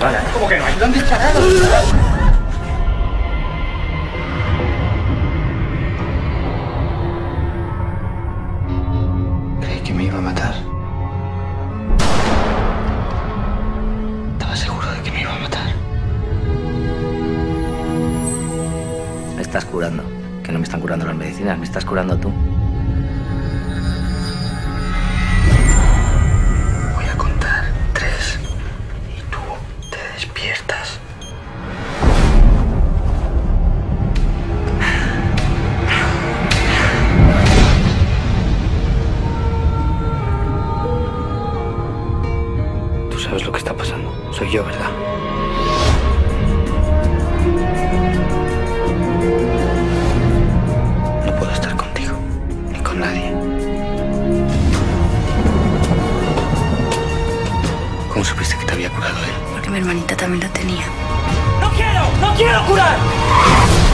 nada, ¿eh? ¿Cómo que no hay? ¿Lo han disparado? Creí que me iba a matar. Estaba seguro de que me iba a matar. Me estás curando. Que no me están curando las medicinas, me estás curando tú. Voy a contar 3 y tú te despiertas. Tú sabes lo que está pasando. Soy yo, ¿verdad? No puedo estar contigo, ni con nadie. ¿Cómo supiste que te había curado él? Porque mi hermanita también lo tenía. ¡No quiero! ¡No quiero curar!